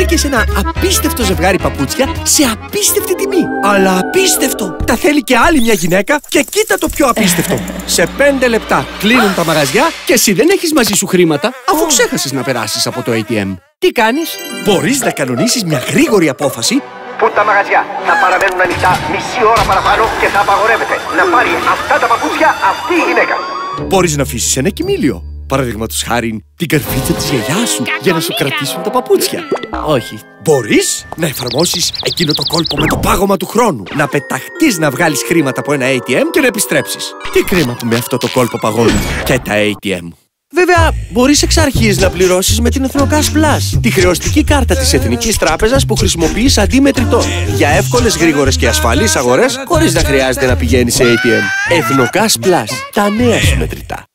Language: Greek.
βρήκες ένα απίστευτο ζευγάρι παπούτσια σε απίστευτη τιμή. Αλλά απίστευτο! Τα θέλει και άλλη μια γυναίκα και κοίτα το πιο απίστευτο. Σε 5 λεπτά κλείνουν τα μαγαζιά και εσύ δεν έχεις μαζί σου χρήματα αφού ξέχασες να περάσεις από το ATM. Τι κάνεις? Μπορείς να κανονίσεις μια γρήγορη απόφαση Που τα μαγαζιά θα παραμένουν ανοιχτά μισή ώρα παραπάνω και θα απαγορεύεται να πάρει αυτά τα παπούτσια αυτή η γυναίκα. Μπορείς να αφήσεις ένα κοιμήλιο. Παραδείγματος χάριν την καρφίτσα της γιαγιάς σου για να σου κρατήσουν τα παπούτσια. Όχι. Μπορείς να εφαρμόσεις εκείνο το κόλπο με το πάγωμα του χρόνου. Να πεταχτείς να βγάλεις χρήματα από ένα ATM και να επιστρέψεις. Τι κρίμα που με αυτό το κόλπο παγώνουν και τα ATM. Βέβαια, μπορείς εξ αρχής να πληρώσεις με την Εθνοκάς Plus, τη χρεωστική κάρτα της Εθνικής Τράπεζας που χρησιμοποιείς αντί μετρητό. Για εύκολες, γρήγορες και ασφαλείς αγορές, χωρίς να χρειάζεται να πηγαίνεις σε ATM. Εθνοκάς Plus, τα νέα σου μετρητά.